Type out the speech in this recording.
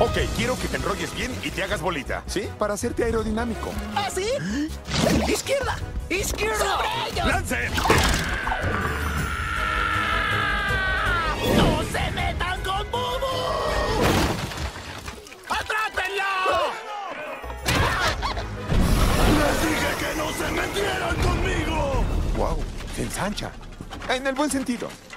Ok, quiero que te enrolles bien y te hagas bolita, ¿sí? Para hacerte aerodinámico. ¿Ah, sí? ¡Izquierda! ¡Izquierda! ¡Sobre ellos! ¡Lancen! ¡No se metan con Bubu! ¡Atrápenlo! ¡Les dije que no se metieran conmigo! ¡Wow! Se ensancha. En el buen sentido.